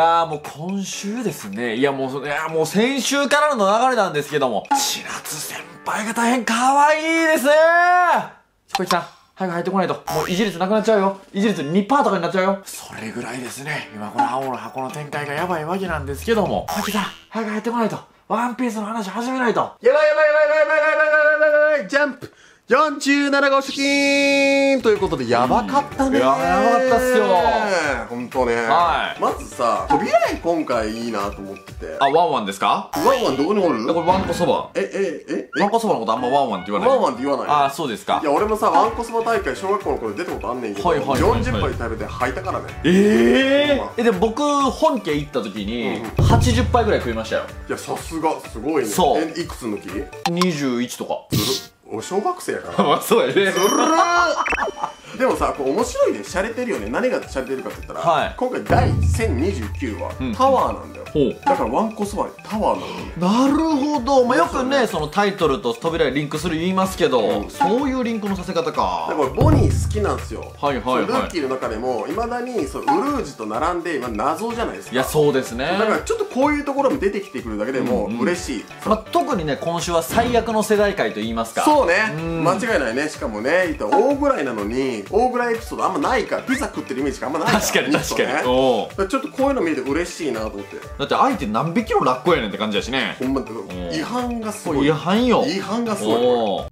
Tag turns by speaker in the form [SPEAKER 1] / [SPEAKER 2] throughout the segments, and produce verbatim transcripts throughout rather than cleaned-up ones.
[SPEAKER 1] やーもう今週ですね。いやもう、いやもう先週からの流れなんですけども、千夏先輩が大変可愛いですね。小池さん、早く入ってこないと。もう維持率なくなっちゃうよ。維持率 にパーセント とかになっちゃうよ。それぐらいですね。今この青の箱の展開がやばいわけなんですけども、小池さん、早く入ってこないと。ワンピースの話始めないと。
[SPEAKER 2] やばいやばいやばいやばいやばいやばいやばいやばいジャンプよんじゅうなな号出勤ということで、やばかったねー。
[SPEAKER 1] いや、やばかったっすよ。
[SPEAKER 2] ほんとね。
[SPEAKER 1] はい。
[SPEAKER 2] まずさ、扉絵今回いいなと思ってて。
[SPEAKER 1] あ、ワンワンですか？
[SPEAKER 2] ワンワンどこにおる？
[SPEAKER 1] これワンコそば。
[SPEAKER 2] え、え、え、
[SPEAKER 1] ワンコそばのことあんまワンワンって言わない。
[SPEAKER 2] ワンワンって言わないの？
[SPEAKER 1] あ、そうですか。
[SPEAKER 2] いや、俺もさ、ワンコそば大会小学校の頃で出たことあんねんけど、
[SPEAKER 1] はいはいはいはい
[SPEAKER 2] よんじゅっぱい食べて吐いたからね。
[SPEAKER 1] えええ、でも僕本家行った時にはちじゅっぱいぐらい食いましたよ。
[SPEAKER 2] いや、さすがすごいね。
[SPEAKER 1] そう
[SPEAKER 2] え、いくつの時？
[SPEAKER 1] にじゅういちとか。
[SPEAKER 2] ずるっ。俺小学生やから
[SPEAKER 1] まあそうやね。
[SPEAKER 2] ずるーでもさ、こう面白いね。洒落てるよね。何が洒落てるかって言ったら、
[SPEAKER 1] はい、
[SPEAKER 2] 今回だいせんにじゅうきゅうわ、うん、タワーなんだよ。ほう。だからワンコそばにタワーなの。
[SPEAKER 1] なるほど。まあよくね、そのタイトルと扉にリンクする言いますけど、うん、そういうリンクのさせ方か。
[SPEAKER 2] だからボニー好きなんですよ。
[SPEAKER 1] はいはいはい。
[SPEAKER 2] ルーキーの中でもいまだにそうウルージュと並んで今謎じゃないですか。
[SPEAKER 1] いや、そうですね。
[SPEAKER 2] だからちょっとこういうところも出てきてくるだけでも嬉しい、うんうん、
[SPEAKER 1] まあ特にね、今週は最悪の世代界と言いますか。
[SPEAKER 2] そうね、間違いないね。しかもね、大ぐらいなのに大ぐらいエピソードあんまないから、ピザ食ってるイメージがあんまないから。
[SPEAKER 1] 確かに確かに、ね、
[SPEAKER 2] おちょっとこういうの見れて嬉しいなと思って。
[SPEAKER 1] だって相手何匹のラッコやねんって感じやしね。
[SPEAKER 2] ほんま違反がすごい。
[SPEAKER 1] 違反よ。
[SPEAKER 2] 違反がすごい。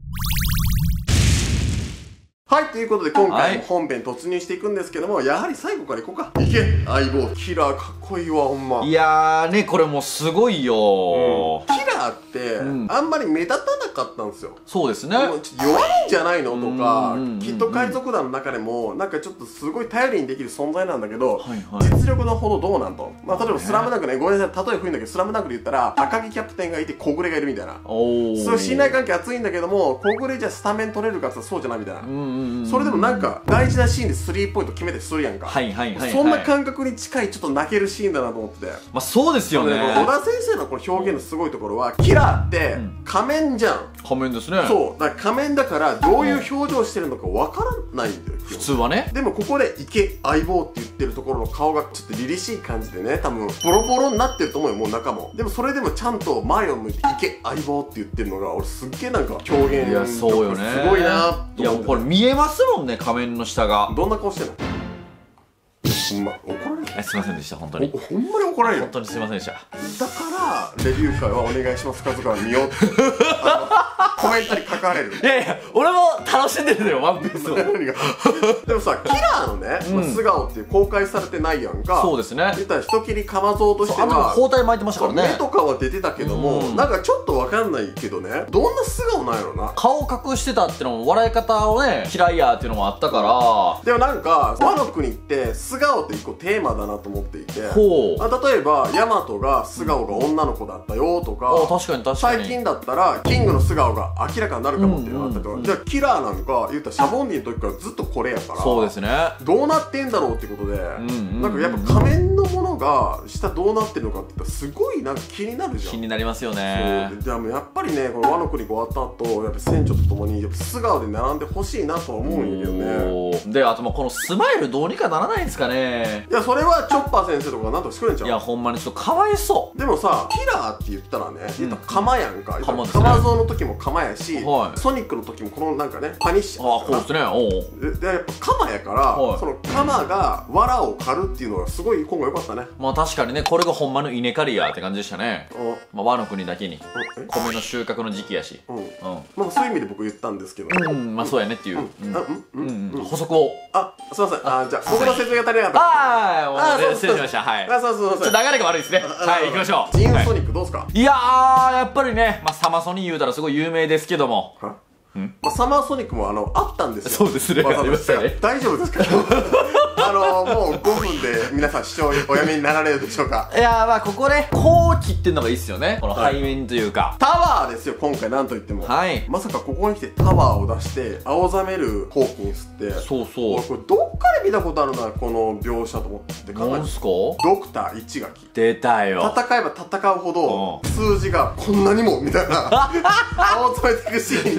[SPEAKER 2] はい、ということで今回も本編突入していくんですけども、はい、やはり最後からいこうか。いけ相棒キラーかっこいいわ、ほんま。
[SPEAKER 1] いやーね、これもうすごいよー、
[SPEAKER 2] うん、キラーって、うん、あんまり目立たなかったんですよ。そうですね。もうちょっと弱いんじゃないのとか、きっと海賊団の中でもなんかちょっとすごい頼りにできる存在なんだけど、はい、はい、実力のほどどうなんと。まあ例えばスラムダンクね、ごめんなさい、例え古いんだけど、スラムダンクで言ったら赤木キャプテンがいて小暮がいるみたいな。おー、そういう信頼関係厚いんだけども、小暮じゃスタメン取れるかってそうじゃないみたいな。それでもなんか大事なシーンでスリーポイント決めてするやんか。はいはいはい。そんな感覚に近いちょっと泣けるシーンだなと思ってて。
[SPEAKER 1] まあそうですよね。
[SPEAKER 2] 小田先生のこの表現のすごいところは、キラーって仮面じゃん。
[SPEAKER 1] 仮面ですね。
[SPEAKER 2] そうだから仮面だからどういう表情してるのかわからないんだよ
[SPEAKER 1] 普通はね。で
[SPEAKER 2] もここで「いけ相棒」って言ってるところの顔がちょっと凛々しい感じでね、多分ボロボロになってると思うよ、もう中も。でもそれでもちゃんと前を向いて「いけ相棒」って言ってるのが俺すっげえなんか表現力すごいな。
[SPEAKER 1] いやもうこれ見えますもんね、仮面の下が。
[SPEAKER 2] どんな顔してんの？ほんま怒られる。
[SPEAKER 1] え、すいませんでした、本当に。
[SPEAKER 2] ほんまに怒られる。
[SPEAKER 1] 本当にすいませんでした。
[SPEAKER 2] だからレビュー会はお願いします家族から見ようってコメントに書かれる。
[SPEAKER 1] いやいや、俺も楽しんでるのよ、ワンピースを。
[SPEAKER 2] 何がでもさ、キラーのね、まあ、素顔って公開されてないやんか。
[SPEAKER 1] そうですね。
[SPEAKER 2] 言ったら人斬りかまぞうとしては
[SPEAKER 1] 包帯巻いてましたからね。
[SPEAKER 2] 目とかは出てたけども、なんかちょっとわかんないけどね、どんな素顔なんやろな。
[SPEAKER 1] 顔隠してたってのも笑い方をね嫌いやっていうのもあったから。
[SPEAKER 2] でもなんかワノ国って素顔って一個テーマだなと思っていて、
[SPEAKER 1] ほう、
[SPEAKER 2] あ例えばヤマトが素顔が女の子だったよとか、
[SPEAKER 1] あ確かに確かに。
[SPEAKER 2] 最近だったらキングの素顔が明らかになるかもっていうのがあったけど、じゃあキラーなんか言ったらシャボンディの時からずっとこれやから、
[SPEAKER 1] そうですね、
[SPEAKER 2] どうなってんだろうってことで、なんかやっぱ仮面のものが下どうなってるのかって言ったらすごいなんか気になるじゃん。
[SPEAKER 1] 気になりますよね。
[SPEAKER 2] そうでもやっぱりね、このワノ国が終わった後やっぱ船長とともにやっぱ素顔で並んでほしいなとは思うんやけどね。
[SPEAKER 1] で、あともうこのスマイルどうにかならないんですかね。
[SPEAKER 2] いやそれはチョッパー先生とかがなんとかしてくれんちゃう。
[SPEAKER 1] いやほんまにちょっとかわいそう。で
[SPEAKER 2] もさ、キラーって言ったらね、言ったら鎌やんか。カマゾウの時も鎌やし、ソニックの時もこのなんかねパニッシャー。ああ、そうですね。おお。でやっぱ鎌やから、その鎌が藁を刈るっていうのがすごい今後良かったね。
[SPEAKER 1] まあ確かにね、これがほんまの稲刈りやって感じでしたね。まあ和の国だけに米の収穫の時期やし、うん、
[SPEAKER 2] まあそういう意味で僕言ったんですけど、
[SPEAKER 1] うん、まあそうやねっていう補足を。
[SPEAKER 2] あ、すいません。あ、じゃあ僕の説明が足りなかった。
[SPEAKER 1] ああ、失礼しました。はい。
[SPEAKER 2] あ、そうそうそう。
[SPEAKER 1] 流れが悪いですね。はい、行きましょう。
[SPEAKER 2] ジーンソニックどうすか？
[SPEAKER 1] いやー、やっぱりね、まあサマソニ言うたらすごい有名ですけども。
[SPEAKER 2] まあサマーソニックもあのあったんですよ。
[SPEAKER 1] そうですね。ありましたね。
[SPEAKER 2] 大丈夫ですか？あのもうごふんで皆さん視聴おやめになられるでしょうか？
[SPEAKER 1] いやー、まあここね、後期っていうのがいいっすよね。この背面というか。
[SPEAKER 2] タワーですよ今回なんといっても。はい。まさかここに来てタワーを出して青ざめるホーキンスって。そうそう。俺これどっかで見たことあるなこの描写と思って考えて。なんすか？ドクター一垣。出たよ。戦えば戦うほど数字がこんなにもみたいな青ざめていくシーンにちょっと似て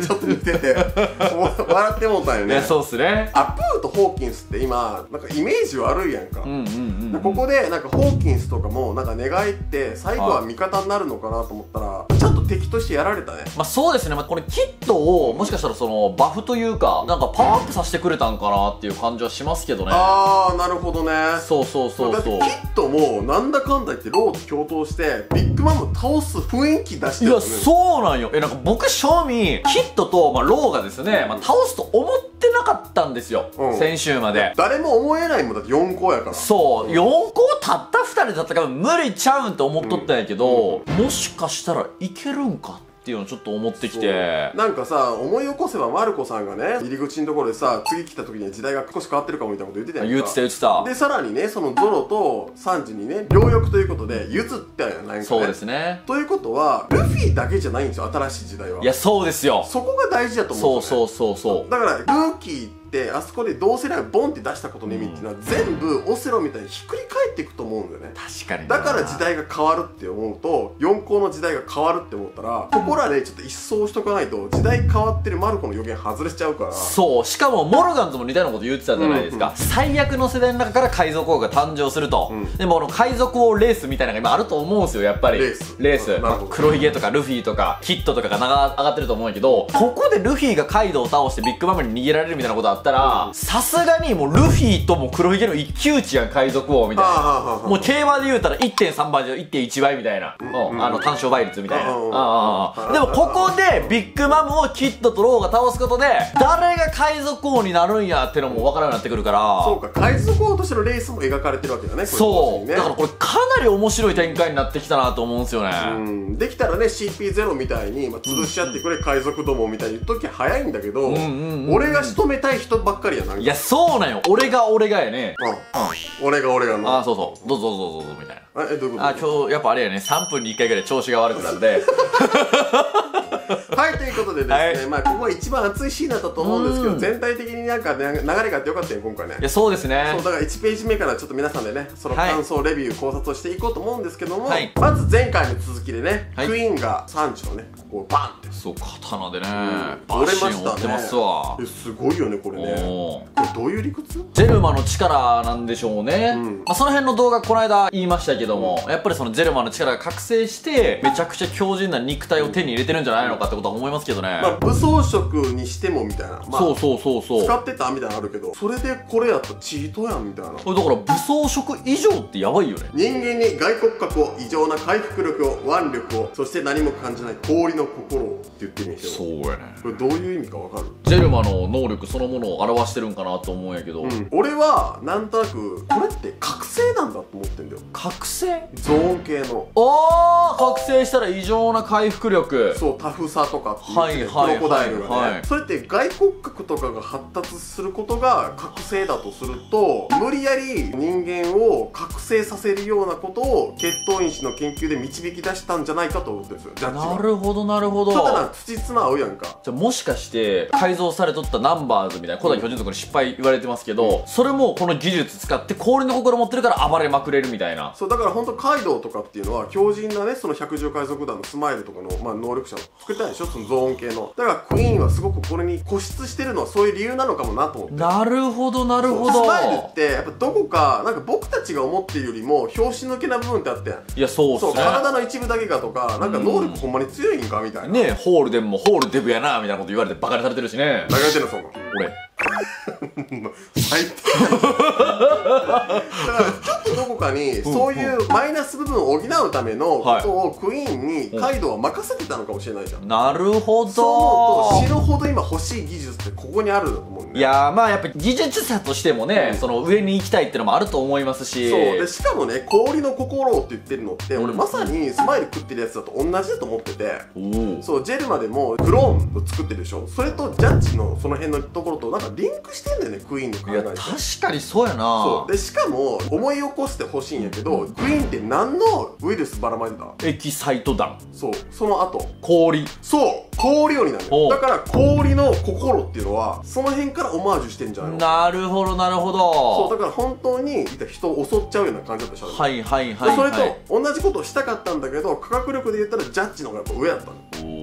[SPEAKER 2] てて笑ってもうたんよね。
[SPEAKER 1] いや、そうっすね。
[SPEAKER 2] アプーとホーキンスって今なんかイメージ悪いやんか。ここでなんかホーキンスとかもなんか寝返って最後は味方になるのかなと思ったら、ちょっと敵としてやられたね。
[SPEAKER 1] まあそうですね。まあこれキットをもしかしたらそのバフというかなんかパワーアップさせてくれたんかなっていう感じはしますけどね。
[SPEAKER 2] ああ、なるほどね。
[SPEAKER 1] そうそうそうそう。
[SPEAKER 2] だってキットもなんだかんだ言ってローと共闘してビッグマム倒す雰囲気出してるよね。
[SPEAKER 1] いや、そうなんよ。え、なんか僕正味キットと、まあ、ローがですね、まあ、倒すと思ってなかったんですよ、うん、先週まで。
[SPEAKER 2] 誰も思えないもんだってよんこやから。
[SPEAKER 1] そう、うん、よんこたったふたりだったから無理ちゃうんって思っとったんやけど、うんうん、もしかしたらいけるんかっていうのをちょっと思ってきて、
[SPEAKER 2] なんかさ、思い起こせばマルコさんがね入り口のところでさ、次来た時には時代が少し変わってるかもみたいなこと言ってたやんか。
[SPEAKER 1] 言ってた言ってた。
[SPEAKER 2] でさらにね、そのゾロとサンジにね両翼ということで譲ったやん、なんかね。
[SPEAKER 1] そうですね。
[SPEAKER 2] ということはルフィだけじゃないんですよ、新しい時代は。
[SPEAKER 1] いや、そうですよ。
[SPEAKER 2] そこが大事だと思うんですよね。
[SPEAKER 1] そうそうそうそう。
[SPEAKER 2] だからルーキーってあそこで同世代をボンって出したことの意味っていうのは、うん、全部オセロみたいにひっくり返っていくと思うんだよね。
[SPEAKER 1] 確かに。
[SPEAKER 2] だから時代が変わるって思うと、よん校の時代が変わるって思ったら、ここらでちょっと一掃しとかないと時代変わってるマルコの予言外れしちゃうから。
[SPEAKER 1] そう、しかもモルガンズも似たようなこと言ってたじゃないですか。うんうん、最悪の世代の中から海賊王が誕生すると、うん、でもこの海賊王レースみたいなのが今あると思うんですよ、やっぱり。レースレース、まあ、黒ひげとかルフィとかキットとかが名が上がってると思うんやけど、ここでルフィがカイドウを倒してビッグマムに逃げられるみたいなことあったら、さすがにもうルフィとも黒ひげの一騎打ちやん、海賊王みたいな。もう競馬で言うたら いってんさん 倍じゃ いってんいち 倍みたいな、うん、あの単勝倍率みたいな。でもここでビッグマムをキッドとローが倒すことで誰が海賊王になるんやってのも分からなくなってくるから。
[SPEAKER 2] そうか、海賊王としてのレースも描かれてるわけだね。
[SPEAKER 1] そう、ね、だからこれかなり面白い展開になってきたなと思うんですよね。
[SPEAKER 2] うん、できたらね シーピーゼロ みたいに、まあ、潰し合ってくれ、うん、海賊どもみたいに言っときゃ早いんだけど、俺が仕留めたい人ばっかりやな。
[SPEAKER 1] いや、そうなんよ。俺が俺がやね。
[SPEAKER 2] うん、うん、俺が俺がの。
[SPEAKER 1] あ、そうそう、どうぞどうぞどうぞみたいな。
[SPEAKER 2] え、どういうこと？
[SPEAKER 1] あ、今日やっぱあれやね、さんぷんにいっかいぐらい調子が悪くなるんで
[SPEAKER 2] はい、ということでですね、はい、まあここが一番熱いシーンだったと思うんですけど、全体的になんか、ね、流れがあってよかったよ、今回ね。
[SPEAKER 1] いや、そうですね。
[SPEAKER 2] そうだからいちページ目からちょっと皆さんでね、その感想、レビュー、考察をしていこうと思うんですけども、はい、まず前回の続きでね、はい、クイーンがサンジのね、こうバンって、
[SPEAKER 1] そう、刀でね、
[SPEAKER 2] うん、折れましたね。
[SPEAKER 1] ますわ。
[SPEAKER 2] すごいよね、これね。これどういう理屈？
[SPEAKER 1] ゼルマの力なんでしょうね。うん、まあその辺の動画この間言いましたけども、うん、やっぱりそのゼルマの力が覚醒してめちゃくちゃ強靭な肉体を手に入れてるんじゃないのかってことは思いますけどね。
[SPEAKER 2] まあ武装色にしてもみたいな、まあ、
[SPEAKER 1] そうそうそうそう、
[SPEAKER 2] 使ってたみたいなのあるけど、それでこれやったらチートやんみたいな。こ
[SPEAKER 1] れだから武装色以上ってやばいよね。
[SPEAKER 2] 人間に外骨格を、異常な回復力を、腕力を、そして何も感じない氷の心をって言ってるんやけど、
[SPEAKER 1] そうやね。
[SPEAKER 2] これどういう意味かわかる？
[SPEAKER 1] ゼルマの能力そのものを表してるんかなと思うんやけど、うん、
[SPEAKER 2] 俺はなんとなくこれって覚醒なんだと思ってんだよ。
[SPEAKER 1] 覚醒？
[SPEAKER 2] ゾーン系の。
[SPEAKER 1] ああ、覚醒したら異常な回復力。
[SPEAKER 2] そう、タフさとかっていう、クロコダイルがね、それって外骨格とかが発達することが覚醒だとすると、無理やり人間を覚醒させるようなことを血統因子の研究で導き出したんじゃないかと思ってるんですよ、ジャッジは。
[SPEAKER 1] なるほどなるほど。
[SPEAKER 2] ちょっとなんか土綱合うやんか。
[SPEAKER 1] じゃあもしかして改造されとったナンバーズみたいな古代巨人族の失敗言われてますけど、うん、それもこの技術使って氷の心持ってるから暴れまくれるみたいな。
[SPEAKER 2] そうだから本当カイドウとかっていうのは強靭なね、その百獣海賊団のスマイルとかの、まあ、能力者を作ったんでしょ、そのゾーン系の。だからクイーンはすごくこれに固執してるのはそういう理由なのかもなと思って。
[SPEAKER 1] なるほどなるほど。
[SPEAKER 2] スマイルってやっぱどこかなんか僕たちが思っているよりも拍子抜けな部分ってあってん。
[SPEAKER 1] いや、そうっすね。
[SPEAKER 2] そう、体の一部だけかとか、なんか能力ほんまに強いんかみたいな。
[SPEAKER 1] ねえ、ホールデンもホールデブやなみたいなこと言われてバカにされてるしね。
[SPEAKER 2] 何が言ってんのそんな
[SPEAKER 1] 俺
[SPEAKER 2] 最低だからちょっとどこかにそういうマイナス部分を補うためのことをクイーンにカイドウは任せてたのかもしれないじゃん。
[SPEAKER 1] なるほど。
[SPEAKER 2] そう思うと死ぬほど今欲しい技術ってここにあるんだと思うんだよね。
[SPEAKER 1] いやー、まあやっぱ技術者としてもね、うん、その上に行きたいってのもあると思いますし。
[SPEAKER 2] そうで、しかもね、氷の心をって言ってるのって、うん、俺まさにスマイル食ってるやつだと同じだと思ってて、そう、ジェルマでもクローンを作ってるでしょ。それとジャッジのその辺のところとなんかリンクしてんだよね、クイーンの考え。
[SPEAKER 1] いや、確かにそうやな。
[SPEAKER 2] そうで、しかも思い起こしてほしいんやけど、うん、クイーンって何のウイルスばらまいてた？
[SPEAKER 1] エキサイト弾。
[SPEAKER 2] そう、その後
[SPEAKER 1] 氷。
[SPEAKER 2] そう氷鬼なんだよ。だから氷の心っていうのはその辺からオマージュしてんじゃないの？
[SPEAKER 1] なるほどなるほど。
[SPEAKER 2] そうだから本当に人を襲っちゃうような感じだったでしょ。
[SPEAKER 1] はいはいはい、はい、
[SPEAKER 2] それと同じことをしたかったんだけど、科学力で言ったらジャッジの方がやっぱ上だったの。おー、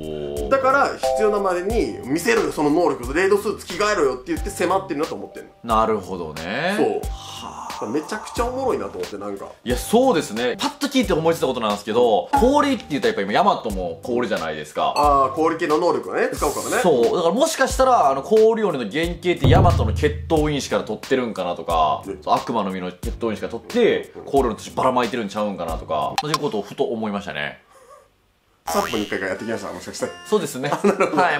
[SPEAKER 2] だから必要なまでに見せろよその能力、レイドスーツ着替えろよって言って迫ってるなと思ってんの。
[SPEAKER 1] なるほどね。
[SPEAKER 2] そうはあ、めちゃくちゃおもろいなと思って。なんか
[SPEAKER 1] いやそうですね、パッと聞いて思いついたことなんですけど、氷って言ったらやっぱ今ヤマトも氷じゃないですか。
[SPEAKER 2] ああ、氷系の能力をね使うからね。
[SPEAKER 1] そうだからもしかしたらあの氷鬼の原型ってヤマトの血統因子から取ってるんかなとか、悪魔の実の血統因子から取って氷鬼としてばらまいてるんちゃうんかなとか、そういうことをふと思いましたね。
[SPEAKER 2] さんぷんにいっかいからやってきました、もしかして。
[SPEAKER 1] そうですね。はい、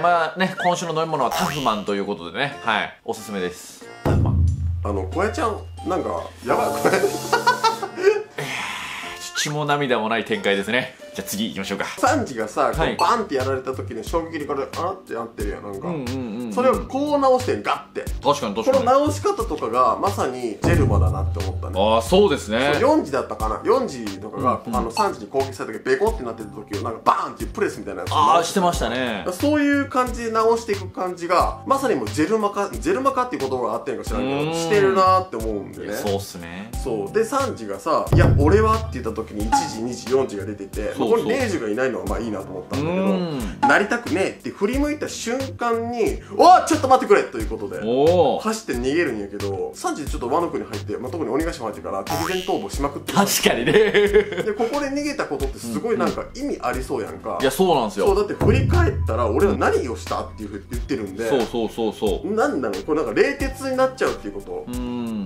[SPEAKER 1] まあね、今週の飲み物はタフマンということでね、はい、おすすめです。タフマン。
[SPEAKER 2] あの、小屋ちゃん、なんか、やばい、これ。
[SPEAKER 1] 血も涙もない展開ですね。じゃあ次行きましょうか。
[SPEAKER 2] サンジがさ、こうバンってやられた時に衝撃でこれ、あってなってるやん、なんか。それをこう直してん、ガッて。
[SPEAKER 1] 確かに確かに。
[SPEAKER 2] この直し方とかが、まさにジェルマだなって思ったね。
[SPEAKER 1] ああ、そうですね。
[SPEAKER 2] よんじだったかな、よんじとかが、あの、さんじに攻撃された時、ベコってなってた時を、なんかバーンっていうプレスみたいなやつ。
[SPEAKER 1] ああ、してましたね。
[SPEAKER 2] そういう感じで直していく感じが、まさにもうジェルマ化、ジェルマ化っていう言葉があってんか知らんけど、してるなーって思うんでね。
[SPEAKER 1] そうっすね。
[SPEAKER 2] そう。で、さんじがさ、いや、俺はって言った時にいちじ、にじ、よんじが出てて、ここにれいじがいないのはまあいいなと思ったんだけど、なりたくねえって振り向いた瞬間に、おっちょっと待ってくれということで、走って逃げるんやけど、さんじでちょっとワノ国に入って、まあ、特に鬼ヶ島入ってから敵前逃亡しまくってる。
[SPEAKER 1] 確かにね。
[SPEAKER 2] で、ここで逃げたことってすごいなんか意味ありそうやんか。
[SPEAKER 1] いや、そうなんですよ。
[SPEAKER 2] そう、だって振り返ったら、俺は何をしたっていうふうに言ってるんで、
[SPEAKER 1] そうそうそうそう。
[SPEAKER 2] なんなのこれなんか冷徹になっちゃうっていうこと。
[SPEAKER 1] うん。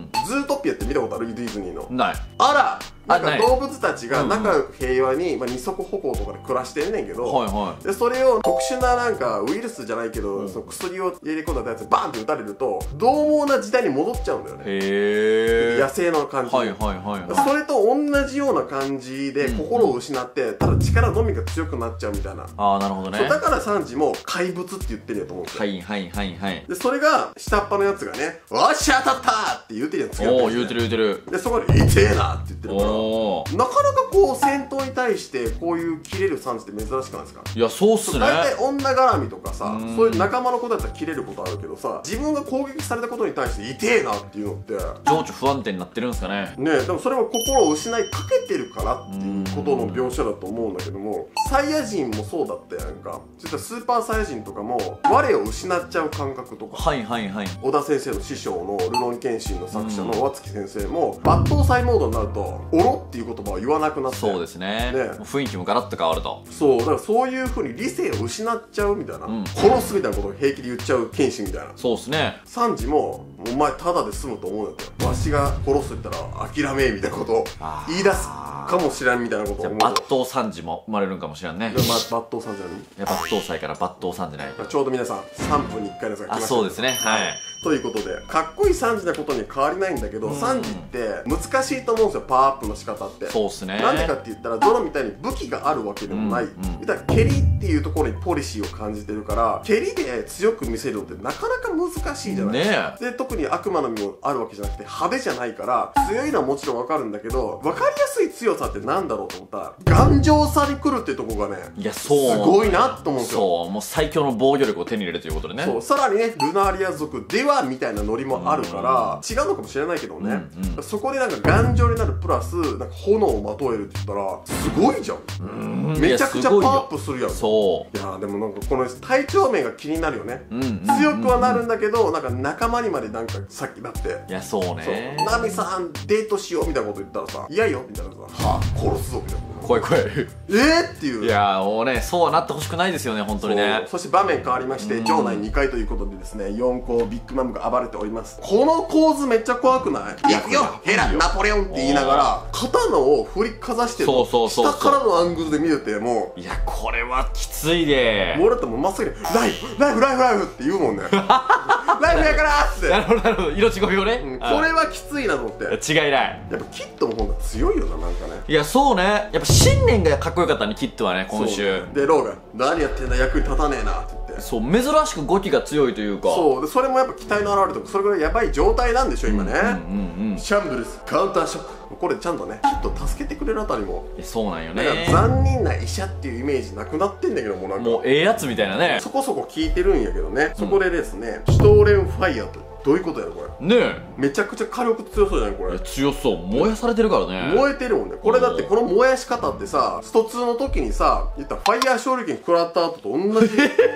[SPEAKER 2] ズートピアって見たことある？ディズニーの。
[SPEAKER 1] ない。
[SPEAKER 2] あらなんか動物たちが仲良く平和に、まあ、二足歩行とかで暮らしてんねんけど、
[SPEAKER 1] はいはい、
[SPEAKER 2] でそれを特殊ななんかウイルスじゃないけど、うん、その薬を入れ込んだやつバンって撃たれると獰猛な時代に戻っちゃうんだよね。へー、野生の感じ。はいはいはい、はい、それと同じような感じで心を失って、うん、ただ力のみが強くなっちゃうみたいな。
[SPEAKER 1] ああ、なるほどね。
[SPEAKER 2] そうだからサンジも怪物って言ってるやと思うんですよ。
[SPEAKER 1] はいはいはいはい。
[SPEAKER 2] でそれが下っ端のやつがね「おっしゃ当たった!」って言うてるやつが、
[SPEAKER 1] おお、言うてる言うてる。
[SPEAKER 2] でそこで「痛えな!」って言ってるから、なかなかこう戦闘に対してこういう切れるサンジって珍しくないですか？
[SPEAKER 1] いや、そうっすね。
[SPEAKER 2] 大体女絡みとかさ、そういう仲間の子だったら切れることあるけどさ、自分が攻撃されたことに対して痛えなっていうのって
[SPEAKER 1] 情緒不安定になってるんですかね。
[SPEAKER 2] ねえ、でもそれは心を失いかけてるからっていうことの描写だと思うんだけども、サイヤ人もそうだったやんか。実はスーパーサイヤ人とかも我を失っちゃう感覚とか、はいはいはい、小田先生の師匠のルロンケンシンの作者の和月先生も抜刀斎モードになると「おろ」っていう言葉を言わなくなって、
[SPEAKER 1] そうですね、ね、雰囲気もガラッと変わると。
[SPEAKER 2] そうだからそういうふうに理性を失っちゃうみたいな、うん、殺すみたいなことを平気で言っちゃう剣士みたいな。そうですね。サンジも「お前ただで済むと思うんだよ、わしが殺すって言ったら諦め」みたいなことを言い出すかもしれんみたいなことを思う。抜刀サンジも生まれるんかもしれんね。抜刀サンジはね、いや抜刀斎から抜刀サンジない。ちょうど皆さんさんぷんにいっかいのやつが来ました。あ、そうですね、はい。ということでかっこいいサンジなことに変わりないんだけど、うん、サンジって難しいと思うんですよ、パワーアップの仕方って。そうっすね。なんでかって言ったらゾロみたいに武器があるわけでもない、うんうん、みたいな蹴りっていうところにポリシーを感じてるから、蹴りで強く見せるのってなかなか難しいじゃないですか、ね、で特に悪魔の実もあるわけじゃなくて派手じゃないから強いのはもちろん分かるんだけど、分かりやすい強さってなんだろうと思ったら頑丈さに来るっていうところがね、いやそうすごいなと思うんですよ。そう、もう最強の防御力を手に入れるということでね。そう、さらにねルナーリア族ではみたいなノリもあるから違うのかもしれないけどね、うんうん、そこでなんか頑丈になるプラスなんか炎をまとえるって言ったらすごいじゃん。うん、めちゃくちゃパワーアップするやん。そういやでもなんかこの体調面が気になるよね。強くはなるんだけど、なんか仲間にまでなんかさっきだって、いやそうね、ナミさんデートしようみたいなこと言ったらさ、嫌よみたいなさ、はあ殺すぞみたいな、怖い怖いえーっていう。いやもうね、そうはなってほしくないですよね、本当にね。 そ, そして場面変わりまして、場内にかいということでですね、よんこビッグマムが暴れております。この構図めっちゃ怖くない？いくよヘラナポレオンって言いながら刀を振りかざしてるの、下からのアングルで見れて、もういやこれはきついで、もうだってもう真っ先にライフライフライフライフって言うもんねライフやからーって。なるほどなるほど、色違いをね、うん、これはきついなと思って。違いない。やっぱキッドも今度は強いよな、なんかね。いやそうね、やっぱ信念がかっこよかったね、キッドはね、今週で。ローが何やってんだ役に立たねえなって言って、そう珍しく語気が強いというか、そうでそれもやっぱ期待の表れとか、それぐらいやばい状態なんでしょ今ね。シャンブルスカウンターショック、これちゃんとねキッド助けてくれるあたりも、そうなんよね。だから残忍な医者っていうイメージなくなってんだけど、もうなんかもうええやつみたいなね、そこそこ効いてるんやけどね。そこでですね、シュトーレンファイヤーとどういうことやろこれ。
[SPEAKER 1] ねえ、
[SPEAKER 2] めちゃくちゃ火力強そうじゃないこれ。
[SPEAKER 1] 強そう。燃やされてるからね。
[SPEAKER 2] 燃えてるもんね。これだってこの燃やし方ってさ、ストツーの時にさ、言ったらファイヤー勝利剣食らった後と同じ。うおうおう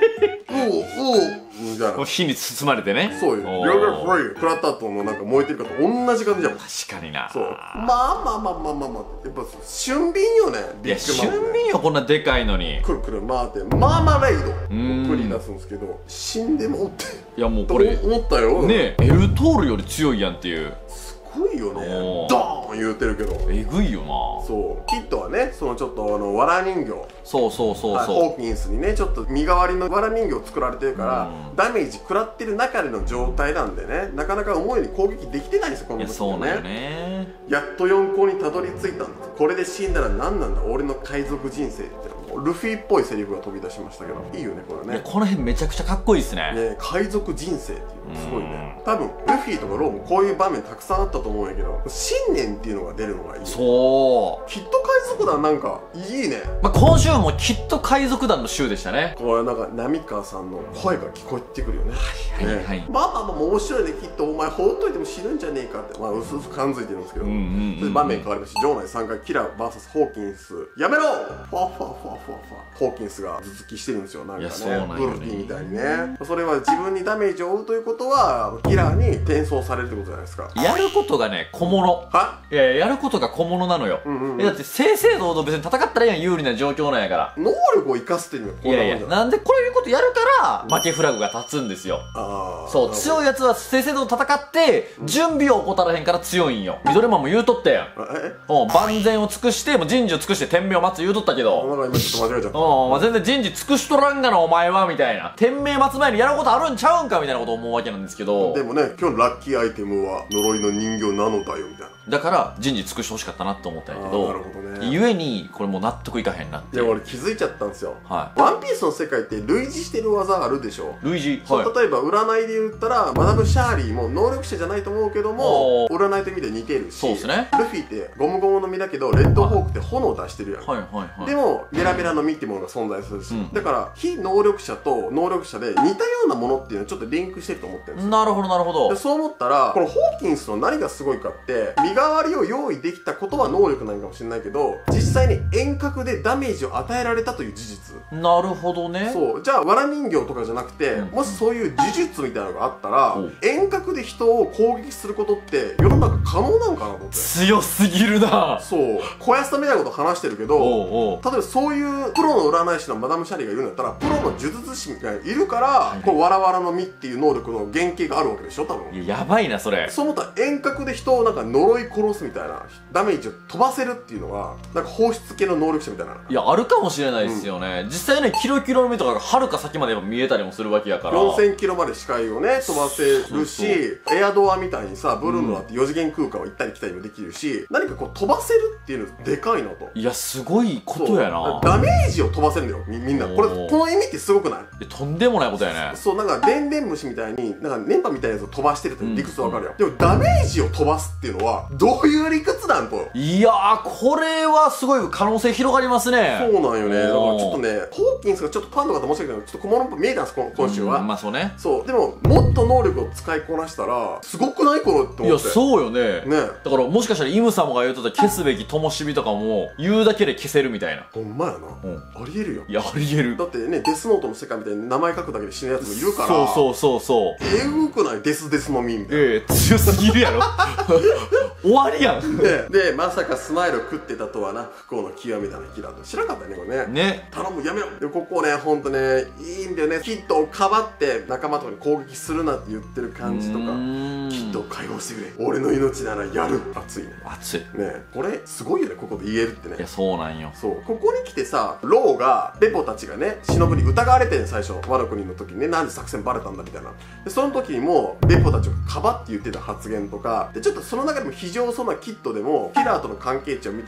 [SPEAKER 2] みたいな。
[SPEAKER 1] 火に包まれてね。
[SPEAKER 2] そうよ。両方フライ食らった後のなんか燃えてるかと同じ感じじゃん。
[SPEAKER 1] 確かにな。
[SPEAKER 2] そう。まあまあまあまあまあまあ。やっぱ俊敏よね。
[SPEAKER 1] いや、俊敏よ、こんなでかいのに。
[SPEAKER 2] くるくる回って、マーマレイドを繰り出すんですけど、死んでもって。
[SPEAKER 1] いやもうこれ、
[SPEAKER 2] 思ったよ。
[SPEAKER 1] ねえ、エルトールより強いやんっていう。
[SPEAKER 2] すごいよね。ドーン言うてるけど。
[SPEAKER 1] えぐいよな。
[SPEAKER 2] そう。キッドはね、そのちょっとあの、わら人形。
[SPEAKER 1] そうそうそうそう。
[SPEAKER 2] ホーキンスにね、ちょっと身代わりのわら人形を作られてるから、ダメージ食らってる中での状態なんでね、なかなか思うように攻撃できてないんですよ、この時ね。
[SPEAKER 1] そうなんよね。
[SPEAKER 2] やっとよん校にたどり着いたんです。これで死んだら何なんだ、俺の海賊人生って。ルフィっぽいセリフが飛び出しましたけど、いいよね、これね。
[SPEAKER 1] いや、この辺めちゃくちゃかっこいいですね。
[SPEAKER 2] ね、海賊人生っていうのすごいね。多分、ルフィとかローもこういう場面たくさんあったと思うんやけど、信念っていうのが出るのがいい。
[SPEAKER 1] そう。
[SPEAKER 2] きっと海賊団なんか、いいね。
[SPEAKER 1] まあ、今週もきっと海賊団の週でしたね。
[SPEAKER 2] これなんか、波川さんの声が聞こえてくるよね。
[SPEAKER 1] はいはいはい。
[SPEAKER 2] まあまあまあ、面白いね、きっとお前放っといても死ぬんじゃねえかって、まあ、うすうす感づいてるんですけど、それで場面変わりまして、場内さんかいキラー ブイエス ホーキンス、やめろファーファーファーファーファー。ホーキンスが頭突きしてるんですよ、なんかね。ウルフィみたいにね。それは自分にダメージを負うということは、キラーに転送されるってことじゃないですか。
[SPEAKER 1] やることがね、小物。はいやいや、やることが小物なのよ。え、だって正々堂々別に戦ったらいいやん、有利な状況なんやから。
[SPEAKER 2] 能力を生かすっていうのはこう
[SPEAKER 1] いやいや、なんでこういうことやるから、負けフラグが立つんですよ。ああ。そう、強いやつは正々堂々戦って、準備を怠らへんから強いんよ。ミドルマンも言うとったやん。えうん、万全を尽くして、もう人事を尽くして天命を待つ言うとったけど。
[SPEAKER 2] なんか今ちょっと間違えちゃった。
[SPEAKER 1] うん、まあ、全然人事尽くしとらんがな、お前は、みたいな。天命待つ前にやることあるんちゃうんか、みたいなことを思うわけなんですけど。
[SPEAKER 2] でもね、今日のラッキーアイテムは、呪いの人形なのだよ、みたいな。
[SPEAKER 1] だから、人事尽くしてほしかったなって思ったんやけど。なるほどね。ゆえに、これもう納得いかへんなって。
[SPEAKER 2] いや、俺気づいちゃったんですよ。
[SPEAKER 1] はい。
[SPEAKER 2] ワンピースの世界って類似してる技あるでしょ。
[SPEAKER 1] 類似
[SPEAKER 2] そう、はい、例えば占いで言ったら、マダム・シャーリーも能力者じゃないと思うけども、占いと見て似てるし。
[SPEAKER 1] そうですね。
[SPEAKER 2] ルフィってゴムゴムの実だけど、レッドホークって炎を出してるやん。はいはいはい。でも、メラメラの実ってものが存在するし。うん、だから、非能力者と能力者で似たようなものっていうのはちょっとリンクしてると思ってるんですよ。なるほどなるほど。で、そう思ったら、このホーキンスの何がすごいかって、身代わりを用意できたことは能力なのかもしれないけど、実際に遠隔でダメージを与えられたという事実。なるほどね。そう。じゃあ、藁人形とかじゃなくて、うん、もしそういう呪術みたいなのがあったら、うん、遠隔で人を攻撃することって世の中可能なのかなと思って。強すぎるな。そう。小安田みたいなこと話してるけど、おうおう、例えばそういうプロの占い師のマダム・シャリがいるんだったら、プロの呪術師がいるから、はい、こう、わらわらの実っていう能力の原型があるわけでしょ、多分。いや、やばいな、それ。そう思ったら遠隔で人をなんか呪い殺すみたいな、ダメージを飛ばせるっていうのは、なんか放出系の能力者みたいな。いや、あるかもしれないですよね。うん、実際ね、キロキロの目とかがはるか先まで見えたりもするわけやから。よんせんキロまで視界をね、飛ばせるし、エアドアみたいにさ、ブルーノだってよ次元空間を行ったり来たりもできるし、うん、何かこう飛ばせるっていうのでかいなと。いや、すごいことやな。ダメージを飛ばせるんだよ、み、みんな。これ、この意味ってすごくない？いや、とんでもないことやね。そう、なんか、でんでん虫みたいに、なんか、電波みたいなやつを飛ばしてるって理屈わかるよ。うんうん、でも、ダメージを飛ばすっていうのは、どういう理屈なんと。いやー、これはすごい可能性広がりますね。そうなんよね。だからちょっとね、ホーキンスがちょっとファンの方申し訳ないけど、ちょっと小物っぽ見えたんです、今週は。まあそうね。そう。でも、もっと能力を使いこなしたら、すごくないこのって思って。いや、そうよね。ね。だからもしかしたらイム様が言うとった消すべき灯火とかも、言うだけで消せるみたいな。ほんまやな。うん。ありえるよ。いや、ありえる。だってね、デスノートの世界みたいに名前書くだけで死ぬやつもいるから。そうそうそうそう。えぐくないデスデスの実みたいな。ええ、強すぎるやろ。終わりやん。で、で、まさかスマイル食ってたとはな、不幸の極みだな、キラーと。知らなかったね、これね。ね。頼む、やめろ。で、ここね、ほんとね、いいんだよね。キッドをかばって仲間とかに攻撃するなって言ってる感じとか、キッドを解放してくれ。俺の命ならやる。熱いね。熱い。ね、これ、すごいよね、ここで言えるってね。いや、そうなんよ。そう。ここに来てさ、ローが、ベポたちがね、忍に疑われてん、最初。ワノ国の時にね、なんで作戦バレたんだみたいな。で、その時にも、ベポたちをかばって言ってた発言とか、で、ちょっとその中でも非常そうなキッドでも、キラーとの関係値を見たらすごい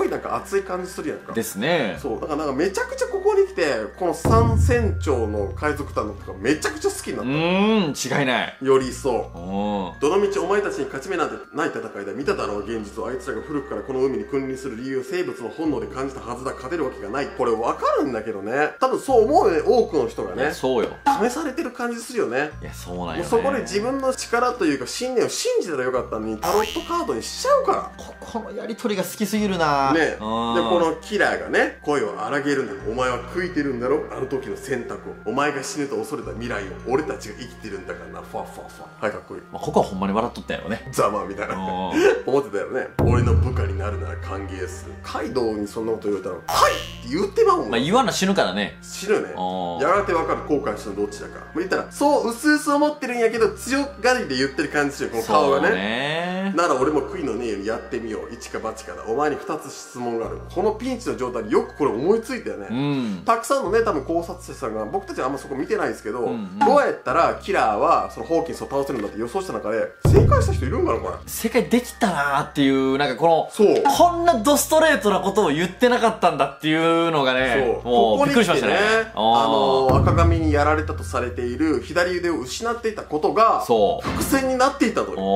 [SPEAKER 2] いなんか熱い感じするやんか。
[SPEAKER 1] ですね。
[SPEAKER 2] そうだからなんかめちゃくちゃここに来てこの三船長の海賊団のとかめちゃくちゃ好きになった。
[SPEAKER 1] うーん違いない。
[SPEAKER 2] よりそう。
[SPEAKER 1] ど
[SPEAKER 2] のみちお前たちに勝ち目なんてない戦いだ。見ただろう現実を。あいつらが古くからこの海に君臨する理由を生物の本能で感じたはずだ。勝てるわけがない。これ分かるんだけどね。多分そう思うよね、多くの人がね。
[SPEAKER 1] そうよ。
[SPEAKER 2] 試されてる感じするよね。
[SPEAKER 1] いやそうなんよね。
[SPEAKER 2] もうそこで自分の力というか信念を信じたらよかったのにタロットカードにしちゃうから。
[SPEAKER 1] ここのやり取りが好きすぎるな
[SPEAKER 2] ね。でこのキラーがね声を荒げるんだ。お前は悔いてるんだろ、あの時の選択を。お前が死ぬと恐れた未来を俺たちが生きてるんだからな。ファファファ。はい、かっこいい。
[SPEAKER 1] まあここはほんまに笑っとったんやろね。
[SPEAKER 2] ざまあみたいな思ってたよね。俺の部下になるなら歓迎する。カイドウにそんなこと言うたら「はい!」って言ってまうもん。
[SPEAKER 1] まあ言わな死ぬからね。
[SPEAKER 2] 死ぬね。やがて分かる後悔したのどっちだか。言ったらそう薄々思ってるんやけど強がりで言ってる感じするよ、この顔がね。
[SPEAKER 1] そうね。
[SPEAKER 2] なら俺も悔いのねえようにやってみよう。一か八かだ。お前にふたつ質問がある。このピンチの状態でよくこれ思いついたよね。うん、たくさんのね多分考察者さんが、僕たちはあんまそこ見てないですけど、うんうん、どうやったらキラーはそのホーキンスを倒せるんだって予想した中で正解した人いるんかなこれ。
[SPEAKER 1] 正解できたなーっていうなんかこのそうこんなドストレートなことを言ってなかったんだっていうのがね、そうもうびっくりしましたね。
[SPEAKER 2] あのー、赤髪にやられたとされている左腕を失っていたことがそう伏線になっていたという。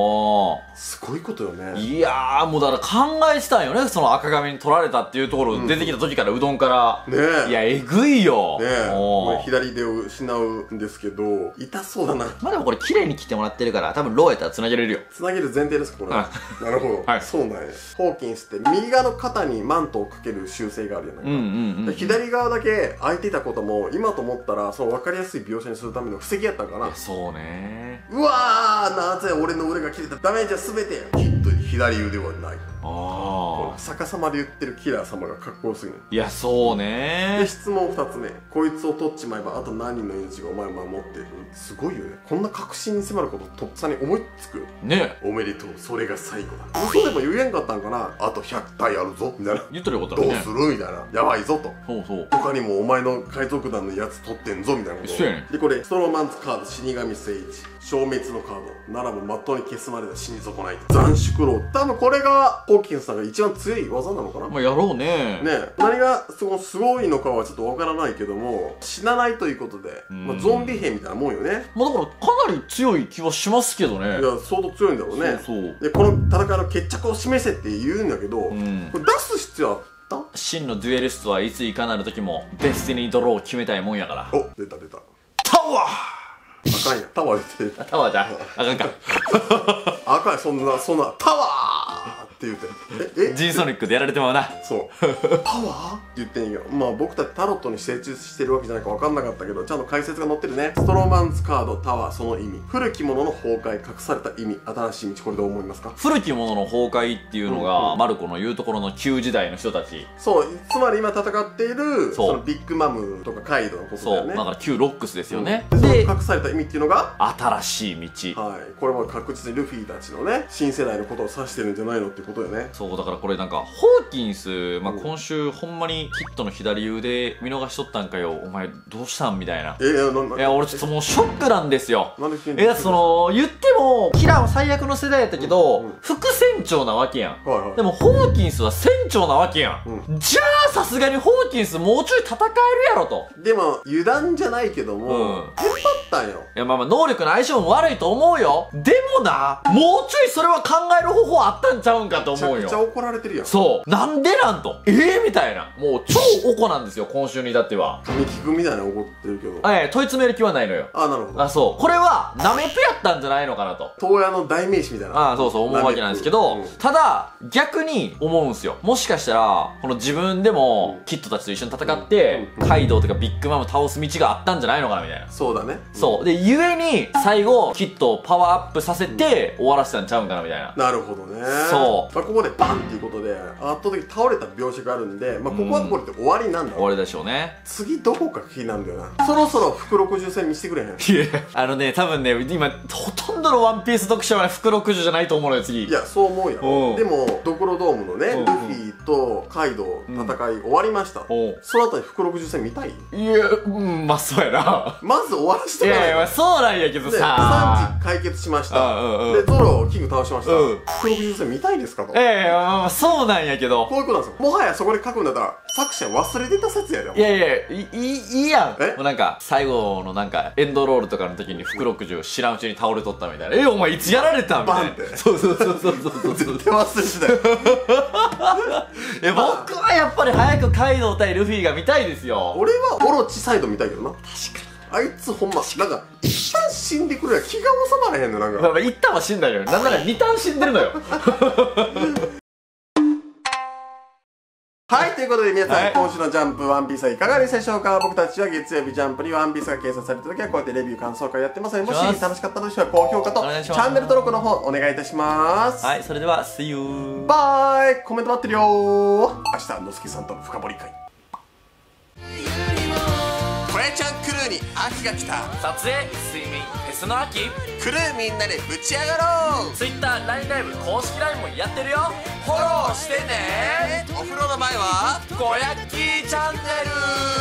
[SPEAKER 2] すごいことよね。
[SPEAKER 1] いやーもうだから考えてたんよね、その赤髪に取られたっていうところ出てきた時から、うん、うどんからねえ。いやえぐいよねえ。
[SPEAKER 2] 左腕を失うんですけど痛そうだな。
[SPEAKER 1] まあでもこれ綺麗に切ってもらってるから多分ローやったら繋げれるよ。
[SPEAKER 2] 繋げる前提ですかこれ。なるほど、はい、そうなんや。ホーキンスって右側の肩にマントをかける習性があるじゃないか。左側だけ空いていたことも今と思ったらその分かりやすい描写にするための布石やったんかな。
[SPEAKER 1] そうね。
[SPEAKER 2] うわーなぜ俺の腕が切れた。ダメージは全てきっと左腕はない。ああ逆さまで言ってるキラー様がかっこよすぎる。
[SPEAKER 1] いやそうね。
[SPEAKER 2] で質問ふたつめ。こいつを取っちまえばあと何人の命がお前を守っている。すごいよね。こんな確信に迫ることとっさに思いつくね。おめでとうそれが最後だ。嘘でも言えんかったんかな。あとひゃくたいあるぞみたいな。
[SPEAKER 1] 言ってることだね。
[SPEAKER 2] どうするみたいな。やばいぞと。
[SPEAKER 1] そうそう。
[SPEAKER 2] 他にもお前の海賊団のやつ取ってんぞみたいなこと。そうやね。でこれストローマンズカード死神聖地消滅のカードならばまっとうに消すまでは死に損ない斬首ロー。多分これがホーキンスさんが一番強い技なのかな。
[SPEAKER 1] まあやろうね。
[SPEAKER 2] ね何がすごすごいのかはちょっとわからないけども死なないということで、まあ、ゾンビ兵みたいなもんよね。
[SPEAKER 1] まあだからかなり強い気はしますけどね。い
[SPEAKER 2] や相当強いんだろうね。そうそうでこの戦いの決着を示せって言うんだけど、うん、これ出す必要あった？
[SPEAKER 1] 真のデュエリストはいついかなる時もデスティニードローを決めたいもんやから。
[SPEAKER 2] お出た出た
[SPEAKER 1] タワー
[SPEAKER 2] あかんやタワー言って
[SPEAKER 1] タワーじゃあかんか
[SPEAKER 2] あかんやそんなそんなタワーって言うて
[SPEAKER 1] ええ G ソニックでやられてまうな。
[SPEAKER 2] そうタワーって言ってんよ。まあ僕たちタロットに精通してるわけじゃないか分かんなかったけどちゃんと解説が載ってるね。ストローマンズカードタワーその意味古き物の崩壊隠された意味新しい道。これどう思いますか？
[SPEAKER 1] 古き物の崩壊っていうのが、うんうん、マルコの言うところの旧時代の人たち。
[SPEAKER 2] そうつまり今戦っているそのビッグマムとかカイドのことだよね。
[SPEAKER 1] そうだから旧ロックスですよね、
[SPEAKER 2] うん、でその隠された意味っていうのが
[SPEAKER 1] 新しい道。
[SPEAKER 2] はいこれも確実にルフィたちのね新世代のことを指してるんじゃないのってことよね。
[SPEAKER 1] そうだからこれなんかホーキンス、まあ、今週ほんまにヒットの左腕見逃しとったんかよお前どうしたんみたいな。
[SPEAKER 2] えー、
[SPEAKER 1] いや俺ちょっともうショックなんですよ。
[SPEAKER 2] なんで急に
[SPEAKER 1] いやその言ってもキラーは最悪の世代やったけど、うんうん、副船長なわけやん、はいはい、でもホーキンスは船長なわけやん、うん、じゃあさすがにホーキンスもうちょい戦えるやろと。
[SPEAKER 2] でも油断じゃないけども、うん、引っ張ったんよ。
[SPEAKER 1] いやまあまあ能力の相性も悪いと思うよ。でもなもうちょいそれは考える方法あったんちゃうんかと思うよ。
[SPEAKER 2] めちゃくちゃ怒られてるやん。
[SPEAKER 1] そうなんでなんとええー、みたいなもう超おこなんですよ今週に至っては。
[SPEAKER 2] 神木君みたいな怒ってるけど
[SPEAKER 1] ええ問い詰める気はないのよ。
[SPEAKER 2] あなるほど。
[SPEAKER 1] あそうこれはナメプやったんじゃないのかなと
[SPEAKER 2] 東野の代名詞みたいな
[SPEAKER 1] ああそうそう思うわけなんですけど、うん、ただ逆に思うんすよ。もしかしたらこの自分でも、うん、キッドたちと一緒に戦って、うん、カイドウとかビッグマム倒す道があったんじゃないのかなみたいな。
[SPEAKER 2] そうだね、
[SPEAKER 1] うん、そうでゆえに最後キッドをパワーアップさせて、うん、終わらせたんちゃうんかなみたいな。
[SPEAKER 2] なるほどね。
[SPEAKER 1] そう、
[SPEAKER 2] まあ、ここでバンっていうことで圧倒的に倒れた描写があるんで、まあ、ここはこれで終わりなんだ、うん、
[SPEAKER 1] 終わりでしょうね。
[SPEAKER 2] 次どこか気になるんだよな。そろそろ福ろくじゅう戦見せてくれへん？い
[SPEAKER 1] やあのね多分ね今ほとんどのワンピース読者は福ろくじゅうじゃないと思うのよ次。
[SPEAKER 2] いやそう思うよ。でもドクロドームのねルフィとカイドウ戦い終わりました。その後に福ろくじゅう戦見たい？い
[SPEAKER 1] やうんまあそうやな
[SPEAKER 2] まず終わらせてもらえ。
[SPEAKER 1] いやいやそうなんやけどさ
[SPEAKER 2] さんじ解決しました。で、ゾロ、キング倒しました。ひゃくろくじゅっせん見たいですかと。
[SPEAKER 1] ええ、まあそうなんやけど。
[SPEAKER 2] こういうことなんですよ。もはやそこで書くんだったら、作者忘れてた説やで。
[SPEAKER 1] いやいや、いい、いいやん。えもうなんか、最後のなんか、エンドロールとかの時にひゃくろくじゅう知らんうちに倒れとったみたいな。え、お前いつやられたみたいな。バンって。そうそうそうそうそうそう。
[SPEAKER 2] 絶対忘れてたよ。
[SPEAKER 1] いや、僕はやっぱり早くカイドウ対ルフィが見たいですよ。
[SPEAKER 2] 俺はオロチサイド見たいけどな。確かに。あいつほんま、なんか、一旦死んでくれや気が収まらへんの、なんか。
[SPEAKER 1] まあまあ、一旦は死んだよ。なんなら二旦死んでるのよ。
[SPEAKER 2] はい、ということで皆さん、はい、今週のジャンプワンピースはいかがでしたでしょうか。僕たちは月曜日ジャンプにワンピースが掲載された時はこうやってレビュー感想会やってますので、もし楽しかったとしたら高評価とチャンネル登録の方お願いいたします。
[SPEAKER 1] はい、それでは See you!
[SPEAKER 2] バイ。コメント待ってるよー。明日のすけさんとの深掘り会。こやちゃんクルーに秋が来た。
[SPEAKER 1] 撮影、睡眠、フェスの秋。
[SPEAKER 2] クルーみんなでぶち上がろう。
[SPEAKER 1] Twitter、ライン ライブ、公式 ライン もやってるよ。
[SPEAKER 2] フォローしてね。お風呂の前は
[SPEAKER 1] こやっきーチャンネル。